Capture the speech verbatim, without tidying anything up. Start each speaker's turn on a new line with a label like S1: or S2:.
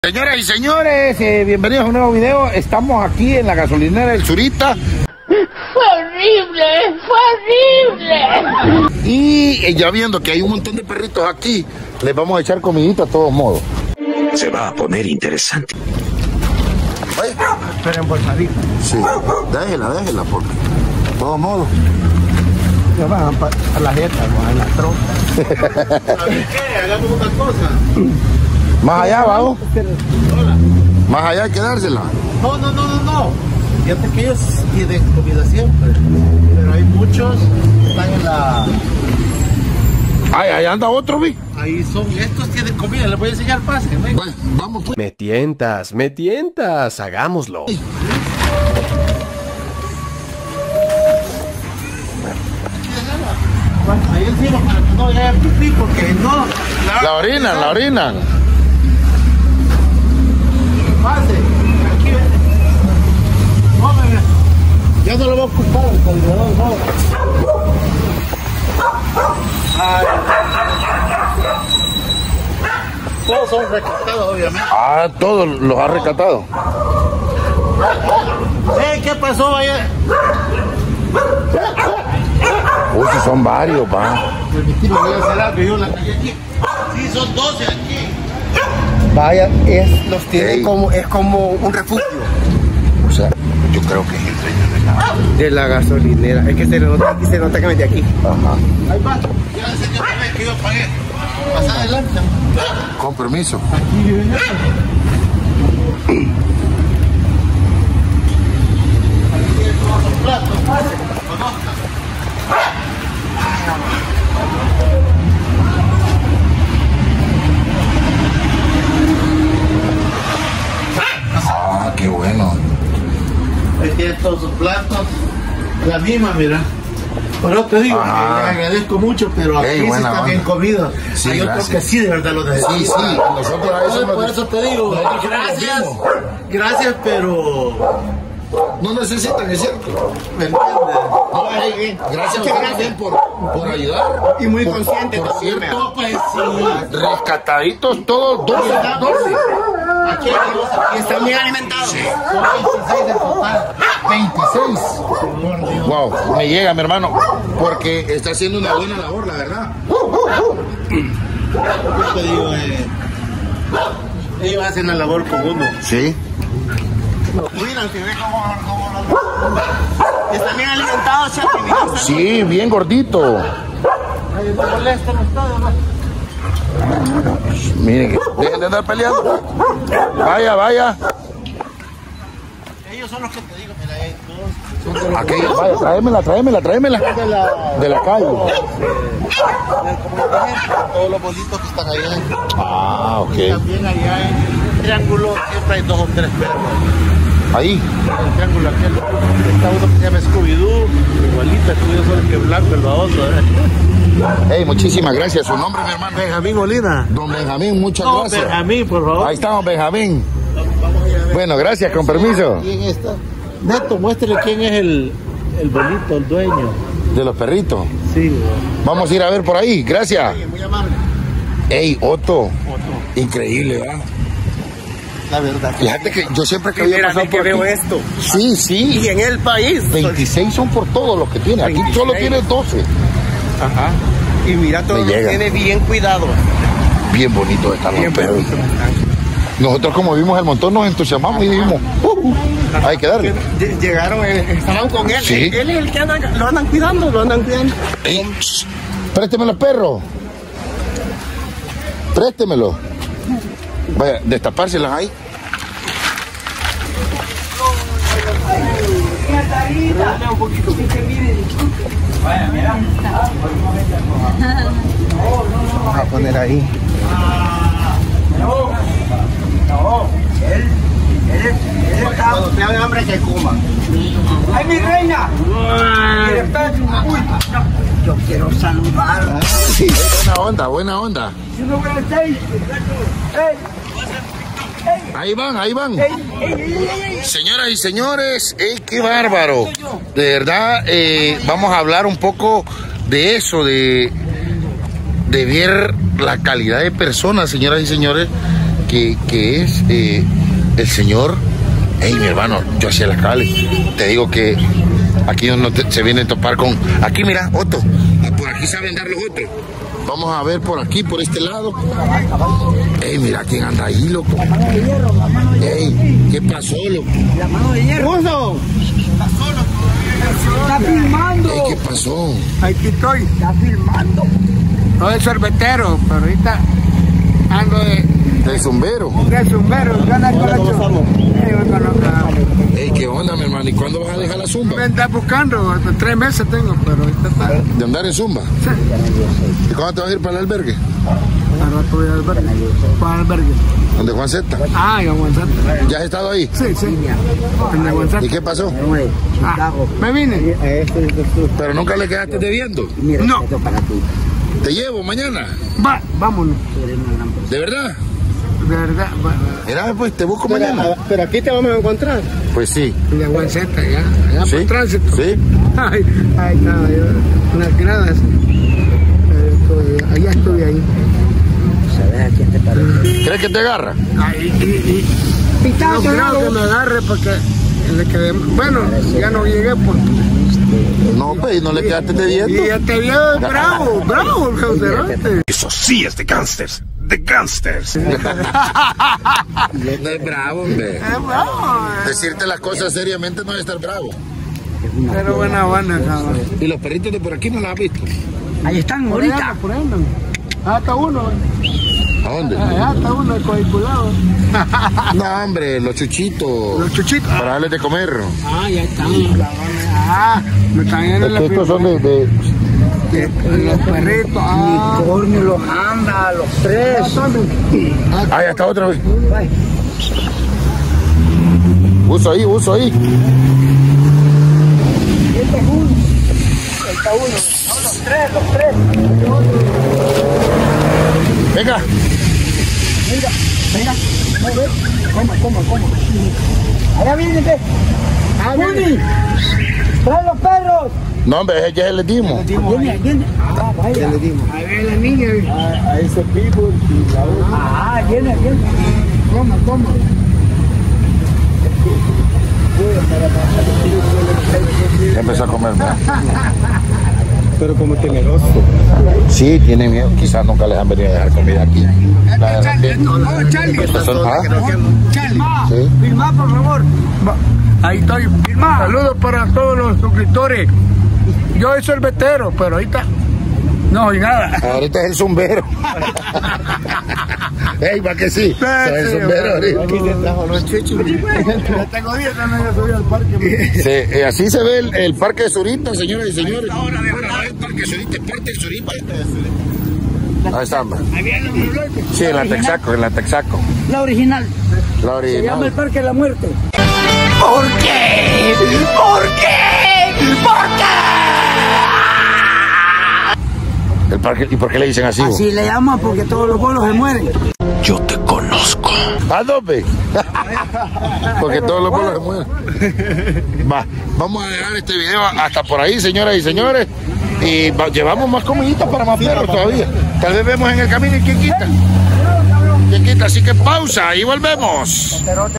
S1: Señoras y señores, eh, bienvenidos a un nuevo video. Estamos aquí en la gasolinera del Zurita.
S2: ¡Fue horrible! ¡Fue horrible!
S1: Y eh, ya viendo que hay un montón de perritos aquí, les vamos a echar comidita a todos modos.
S3: Se va a poner interesante.
S1: Oye,
S4: Pero embolsadita.
S1: sí, déjela, déjela, porque de todos modos.
S4: Ya van a la jeta, en la tronca.
S5: ¿Sabes qué? Hagamos una cosa.
S1: Más allá, vamos. Más allá hay que dársela.
S5: No, no, no, no, no. Fíjate que ellos tienen comida siempre. Pero hay muchos que están en la...
S1: Ay, ahí anda otro, vi.
S5: Ahí son, estos tienen comida. Les voy a enseñar, pasen, ven.
S1: Bueno, vamos pues.
S6: Me tientas, me tientas, hagámoslo.
S5: Ahí encima para que no haya pipí, porque no...
S1: La orinan, la orinan.
S5: Pase, aquí ven. No, bebé. Ya no lo voy a ocupar el cargador, no. Ay. Todos son rescatados, obviamente.
S1: Ah, todos los ha rescatado.
S5: Eh, ¿qué pasó ayer?
S1: Uy, si son varios, pa.
S5: Permíteme, voy a hacer algo, yo la calle aquí. Sí, son doce aquí.
S4: Vaya, es, los tiene
S1: Ey.
S4: como, es como un refugio
S1: O sea, yo creo que es el dueño de la...
S4: de la gasolinera. Es que se nota aquí, se nota que mete aquí.
S1: Ajá.
S5: Ahí va, ya le enseñó otra vez que yo pagué. Pasa adelante.
S1: Con permiso.
S5: Aquí viven ellos. Aquí tienen todos los platos, pase, conozcan.
S1: Ah, qué bueno.
S5: Ahí tienen todos sus platos. La misma, mira. Por eso te digo, que
S1: Ajá.
S5: le agradezco mucho, pero aquí
S1: Ey,
S5: sí
S1: buena
S5: está bien
S1: onda.
S5: comido.
S1: Sí,
S5: Hay otros
S1: gracias.
S5: que sí de verdad lo necesitan.
S1: Sí, sí, nosotros a eso
S5: Por
S1: nos-
S5: eso te digo,
S1: nosotros
S5: gracias.
S1: nos dimos.
S5: Gracias, pero...
S1: No necesitan, es cierto.
S5: ¿Me entiendes?
S1: No, ey, ey, gracias a usted también por, por ayudar.
S4: Y muy
S1: Por-
S4: consciente
S1: Por
S4: también,
S1: cierto,
S5: Pues sí.
S1: rescataditos todos, doce, doce.
S5: Aquí hay dos, aquí
S4: Y están bien alimentados.
S5: son veintiséis en total.
S1: veintiséis. Wow, me llega, mi hermano, porque está haciendo una buena labor, la verdad.
S5: Yo te digo, eh, ellos hacen la labor con uno.
S1: Sí.
S4: Cuidan, se ve como, como los... Están bien alimentados, chaval. Mira,
S1: Sí, bien gordito.
S5: Ay, no molestan ustedes, ¿no?
S1: Miren, dejen de andar peleando. Vaya, vaya.
S5: Ellos son los que te digo, mira, hay dos. Son de los
S1: Aquí, vaya, tráemela, tráemela, tráemela.
S5: de la...
S1: De la calle.
S5: Todos los bolitos que están allá.
S1: Ah, ok.
S5: También allá en Triángulo siempre hay dos o tres perros.
S1: Ahí.
S5: El triángulo aquel. Está uno que se llama Scooby-Doo, igualito, Scooby-Doo solo que blanco, el baboso. ¿eh?
S1: Hey, muchísimas gracias. Su nombre, mi hermano.
S5: Benjamín Molina.
S1: Don Benjamín, muchas
S5: No,
S1: gracias.
S5: Benjamín, por favor.
S1: Ahí estamos, Benjamín.
S5: Vamos a ir a ver.
S1: Bueno, gracias, con permiso.
S5: ¿Quién está? Neto, muéstrele quién es el, el bonito, el dueño.
S1: De los perritos.
S5: Sí, güey.
S1: Vamos a ir a ver por ahí. Gracias.
S5: Muy amable.
S1: Hey, Otto.
S5: Otro.
S1: Increíble, ¿verdad?
S5: La verdad.
S1: Fíjate que yo siempre que había
S4: Primera
S1: pasado
S4: vez que
S1: por
S4: veo
S1: aquí.
S4: esto.
S1: Sí, sí.
S4: Y en el país.
S1: veintiséis son por todos los que tiene. Aquí solo
S4: veintiséis.
S1: tiene doce.
S4: Ajá. Y mira, todo
S1: Me
S4: lo
S1: llega.
S4: tiene bien cuidado.
S1: Bien bonitos están los
S4: Bien
S1: perros.
S4: bonito.
S1: Nosotros como vimos el montón nos entusiasmamos y dijimos, uh, uh, hay que darle.
S4: Lle- Llegaron, eh, estaban con él.
S1: Sí.
S4: Él es el que anda, lo andan cuidando, lo andan cuidando.
S1: Ey, shh, préstemelo, perro. Préstemelo. Vaya, destapárselas ahí.
S4: Vamos a poner ahí. Cuando tengan hambre que coma. ¡Ay, mi reina! Uy, yo quiero saludar.
S1: Sí, buena onda, buena onda. Ahí van, ahí van. Señoras y señores, ey, qué bárbaro. De verdad, eh, vamos a hablar un poco de eso, de, de ver la calidad de personas, señoras y señores, que, que es eh, el señor. Hey, mi hermano, yo hacía las cabales. Te digo que aquí uno te, se viene a topar con... Aquí, mira, Otto. Por aquí saben dar los otros. Vamos a ver por aquí, por este lado. Ey, mira quién anda ahí, loco. Ey, ¿qué pasó, loco?
S4: La mano de hierro. ¡Uso! Está filmando.
S1: Ey, ¿qué pasó?
S4: Aquí estoy. Está filmando. No es sorbetero, pero ahorita ando de...
S1: ¿De zumbero?
S4: De zumbero. Yo ando con la chumba.
S1: Ey, ¿qué onda, mi hermano? ¿Y cuándo vas a dejar la zumba?
S4: Me está buscando. Hasta tres meses tengo, pero ahorita está...
S1: ¿De andar en zumba?
S4: Sí.
S1: ¿Y cuándo te vas a ir para el albergue?
S4: Al rato voy al albergue. Para el albergue.
S1: ¿Dónde Juan Zeta?
S4: Ah, en Juan Zeta.
S1: ¿Ya has estado ahí?
S4: Sí, sí. En Juan Zeta.
S1: ¿Y qué pasó?
S4: Ah, me vine.
S1: Pero nunca le quedaste debiendo.
S4: No.
S1: ¿Te llevo mañana?
S4: Va, vámonos.
S1: ¿De verdad?
S4: De verdad, va.
S1: Mira, pues te busco mañana.
S4: Pero aquí te vamos a encontrar.
S1: Pues sí.
S4: En Juan Zeta, ya. Allá
S1: ¿Sí?
S4: por tránsito.
S1: Sí.
S4: Ay, ahí estaba yo. Unas gradas. Eh, estoy- allá estuve ahí.
S1: ¿Crees que te agarra?
S4: Ay, y, y, y no creo que me agarre porque le quedé, bueno, ya no llegué porque
S1: No, pues, no le quedaste
S4: y
S1: debiendo.
S4: ya te vio bravo, bravo el restaurante.
S3: Eso sí es de gangsters. De gangsters.
S1: No es bravo, hombre.
S4: Es bravo, eh.
S1: Decirte las cosas seriamente no es estar bravo.
S4: Pero buena buena, cabrón.
S1: ¿Y los perritos de por aquí no los has visto?
S4: Ahí están ahorita. Por ahí andan. Ah, está uno.
S1: ¿A dónde?
S4: Ah, está uno cohiculado.
S1: No, hombre, los chuchitos.
S4: Los chuchitos.
S1: Para darles de comer.
S4: Ah, ya están. Ah, me están yendo en la
S1: Estos son de... de-
S4: de- los perritos. Ah,
S7: Unicornio, los anda, los tres.
S1: Ah, ya está otra vez. Uso ahí, uso ahí.
S7: Los tres, los tres.
S1: Venga.
S7: Venga, venga. A ver, coma, coma, coma. Allá viene, ¿qué? Ah, viene. Trae los perros.
S1: No, hombre, ese ya les dimos.
S7: Viene, viene. Ah, vaya.
S4: ahí viene la niña.
S7: A ese people. Ah, viene, viene.
S4: Coma, coma.
S1: Ya empezó a comer, ¿verdad?
S4: Pero como temeroso.
S1: Sí, tiene miedo. Quizás nunca les han venido a dejar comida aquí. La verdad que-
S4: Oh, Charlie.
S1: Estas son- ¿Ah?
S4: Charlie.
S1: Sí.
S4: Firma, por favor. Va, ahí estoy. Firma. Saludos para todos los suscriptores. Yo soy sorbetero, pero ahorita no soy nada.
S1: Ahorita es el zumbero. Ey, va que sí. Soy el zumbero ahorita.
S4: Aquí se trajo los chichos. Ya tengo días que no he subido al parque.
S1: Sí, eh, así se ve el, el parque de Zurita, señoras y señores. El parque de Zurita es parte de Zurita. Ahí está, hombre.
S4: Ahí viene el bloque.
S1: Sí, en la Texaco, en la Texaco.
S7: La original.
S1: La
S7: Se llama el
S1: original.
S7: Parque de la Muerte.
S2: ¿Por qué? ¿Por qué? ¿Por qué?
S1: El parque, ¿y por qué le dicen así? vos?
S7: Así le llaman porque todos los bolos se mueren.
S3: Yo te conozco.
S1: ¿A dónde? Porque todos los pueblos se mueren. Va, vamos a dejar este video hasta por ahí, señoras y señores. Y va- llevamos más comiditas para más perros todavía. Tal vez vemos en el camino y quién quita. ¿Quién quita? Así que pausa y volvemos.